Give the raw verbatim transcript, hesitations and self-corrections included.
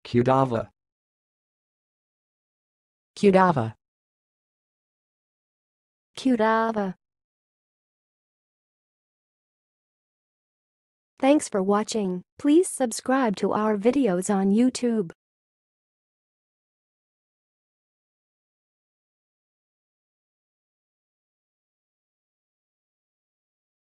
CUDAVA. CUDAVA. CUDAVA. Thanks for watching. Please subscribe to our videos on YouTube.